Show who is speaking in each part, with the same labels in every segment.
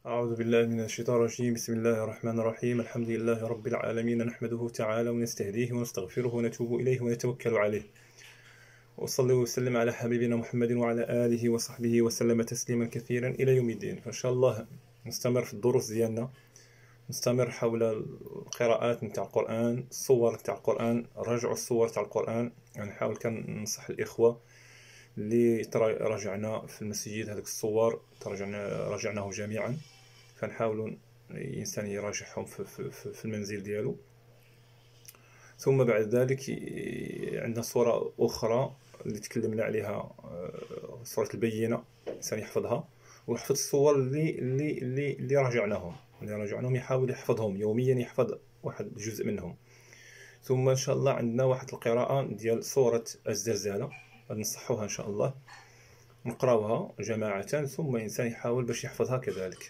Speaker 1: أعوذ بالله من الشيطان الرجيم. بسم الله الرحمن الرحيم. الحمد لله رب العالمين، نحمده تعالى ونستهديه ونستغفره ونتوب إليه ونتوكل عليه، وأصلي وسلم على حبيبنا محمد وعلى آله وصحبه وسلم تسليما كثيرا إلى يوم الدين. فإن شاء الله نستمر في الدروس ديالنا، نستمر حول القراءات نتاع القرآن، الصور نتاع القرآن، رجعوا الصور تاع القرآن. نحاول كننصح الإخوة اللي راجعنا في المسجد هذوك الصور، راجعناه جميعا، فنحاولوا الإنسان يراجعهم في المنزل ديالو. ثم بعد ذلك عندنا صورة أخرى اللي تكلمنا عليها، صورة البينة، الإنسان يحفظها ويحفظ الصور اللي راجعناهم يحاول يحفظهم يوميا، يحفظ واحد جزء منهم. ثم إن شاء الله عندنا واحد القراءة ديال صورة الزلزلة، نصحوها إن شاء الله، نقراوها جماعة، ثم الإنسان يحاول باش يحفظها كذلك.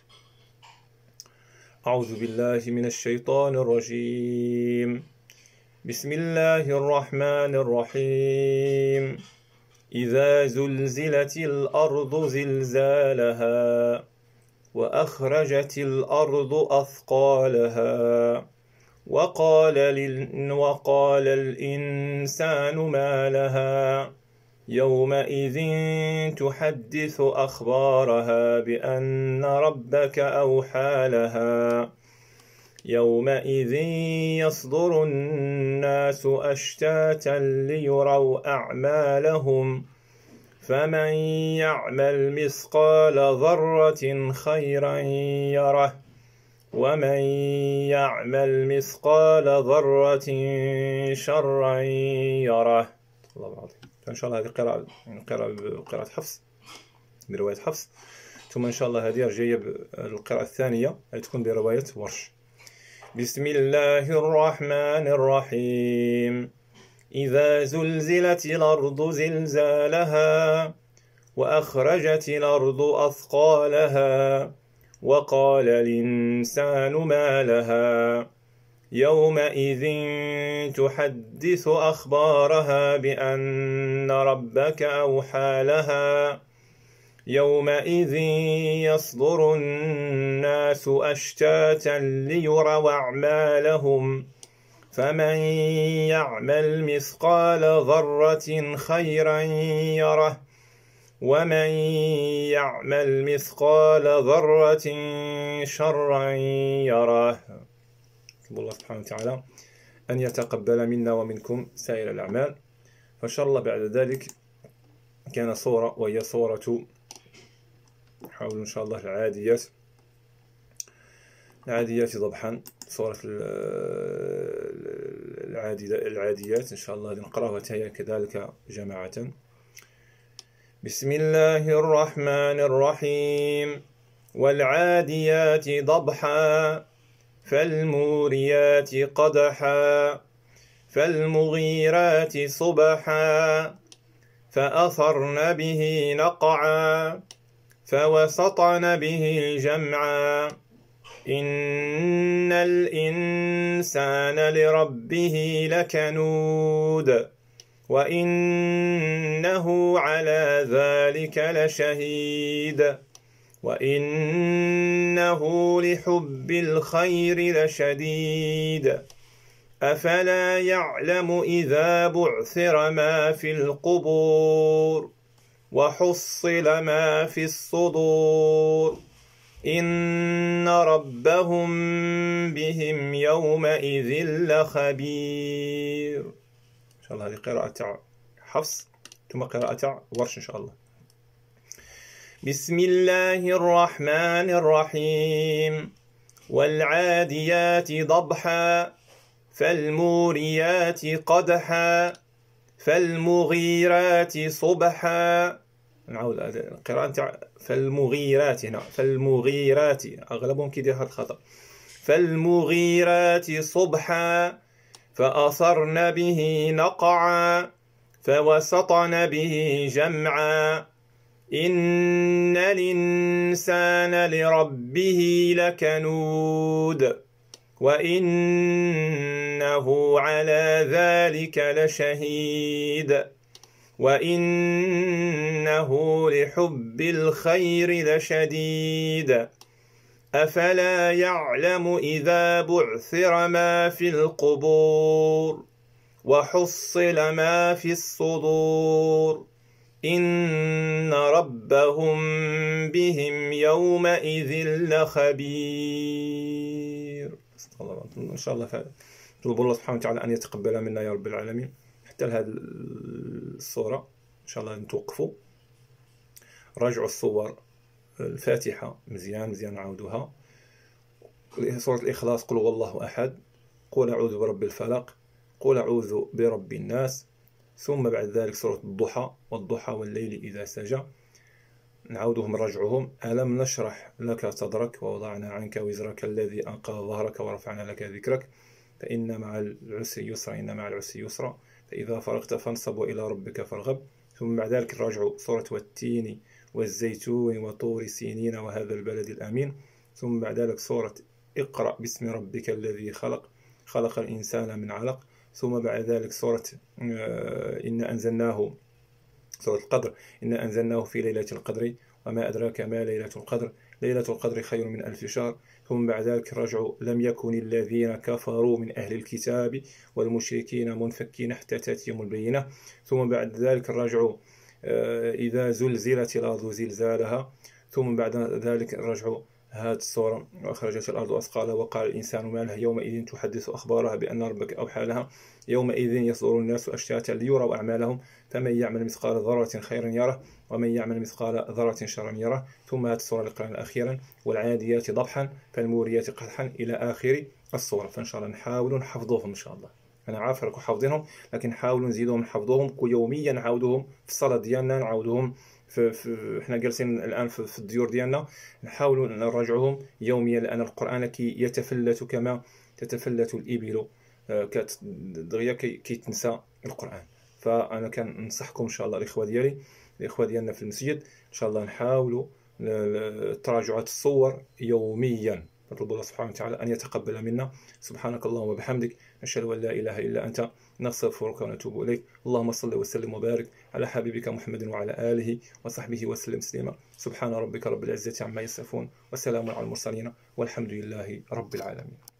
Speaker 1: أعوذ بالله من الشيطان الرجيم. بسم الله الرحمن الرحيم. إذا زلزلت الأرض زلزالها وأخرجت الأرض أثقالها وقال الإنسان ما لها يومئذ تحدث أخبارها بأن ربك أوحى لها يومئذ يصدر الناس أشتاتا ليروا أعمالهم فمن يعمل مثقال ذرة خيرا يره ومن يعمل مثقال ذرة شرا يره. الله العظيم. فإن شاء الله هذه قراءة حفص برواية حفص، ثم إن شاء الله هذه جاية القراءة الثانية تكون برواية ورش. بسم الله الرحمن الرحيم. إذا زلزلت الأرض زلزالها وأخرجت الأرض أثقالها وقال الإنسان ما لها يومئذ تحدث أخبارها بأن ربك أوحى لها يومئذ يصدر الناس أشتاتا ليروا أعمالهم فمن يعمل مثقال ذرة خيرا يره ومن يعمل مثقال ذرة شرا يره. الله سبحانه وتعالى أن يتقبل منا ومنكم سائر الأعمال. فإن شاء الله بعد ذلك كان صورة، وهي صورة، نحاول إن شاء الله العاديات ضبحا، صورة العاديات إن شاء الله نقرأها كذلك جماعة. بسم الله الرحمن الرحيم. والعاديات ضبحا فالموريات قدحا فالمغيرات صبحا فأثرن به نقعا فوسطن به جمعا إن الإنسان لربه لكنود وإنه على ذلك لشهيد وإنه لحب الخير لشديد أفلا يعلم إذا بعثر ما في القبور وحصل ما في الصدور إن ربهم بهم يومئذ لخبير. إن شاء الله هذه قراءة حفص ثم قراءة ورش إن شاء الله. بسم الله الرحمن الرحيم. والعاديات ضبحا فالموريات قدحا فالمغيرات صبحا. نعود القراءة فالمغيرات، هنا فالمغيرات أغلبهم كيدير هذا الخطأ. فالمغيرات صبحا فأثرن به نقعا فوسطن به جمعا إن الإنسان لربه لكنود وإنه على ذلك لشهيد وإنه لحب الخير لشديد أفلا يعلم إذا بعثر ما في القبور وحصل ما في الصدور إن ربهم بهم يومئذ لخبير. إن شاء الله نطلب الله سبحانه وتعالى أن يتقبل منا يا رب العالمين. حتى لهذه الصورة إن شاء الله نتوقفوا، راجعوا الصور الفاتحة مزيان نعاودوها. سورة الإخلاص قل هو الله أحد، قل أعوذ برب الفلق، قل أعوذ برب الناس، ثم بعد ذلك سورة الضحى والضحى والليل إذا سجى. نعاودهم نرجعهم. ألم نشرح لك صدرك ووضعنا عنك وزرك الذي أنقض ظهرك ورفعنا لك ذكرك فإن مع العسر يسرا إن مع العسر يسرا فإذا فرغت فانصب وإلى ربك فارغب. ثم بعد ذلك نراجع سورة والتين والزيتون وطور سينين وهذا البلد الأمين. ثم بعد ذلك سورة اقرأ باسم ربك الذي خلق خلق الإنسان من علق. ثم بعد ذلك سورة إن أنزلناه، سورة القدر، إن أنزلناه في ليلة القدر وما أدراك ما ليلة القدر ليلة القدر خير من 1000 شهر. ثم بعد ذلك رجعوا لم يكن الذين كفروا من أهل الكتاب والمشركين منفكين حتى تأتيهم البينة. ثم بعد ذلك رجعوا إذا زلزلت الأرض زلزالها. ثم بعد ذلك رجعوا هذه الصورة وأخرجت الأرض أثقالها وقال الإنسان ما لها يومئذ تحدث أخبارها بأن ربك أوحى لها يومئذ يصدر الناس أشتاتا ليروا أعمالهم فمن يعمل مثقال ذرة خيرا يره ومن يعمل مثقال ذرة شرا يره. ثم هذه الصورة اللي قرأنا أخيرا والعاديات ضبحا فالموريات قدحا إلى آخر الصورة. فإن شاء الله نحاول نحفظوهم إن شاء الله. أنا عارف راكم حافظينهم لكن نحاولوا نزيدوهم نحفظوهم يوميا، نعاودوهم في الصلاة ديالنا، نعاودوهم احنا جالسين الان في الديور ديالنا نحاولوا نراجعوهم يوميا، لان القران كي يتفلت كما تتفلت الابل دغيا كي تنسى القران. فانا كننصحكم ان شاء الله الاخوه ديالنا في المسجد ان شاء الله نحاولوا تراجعات الصور يوميا. نطلب الله سبحانه وتعالى ان يتقبل منا. سبحانك اللهم وبحمدك نشهد ان لا اله الا انت نستغفرك ونتوب إليك. اللهم صل وسلم وبارك على حبيبك محمد وعلى آله وصحبه وسلم تسليما. سبحان ربك رب العزة عما يصفون وسلام على المرسلين والحمد لله رب العالمين.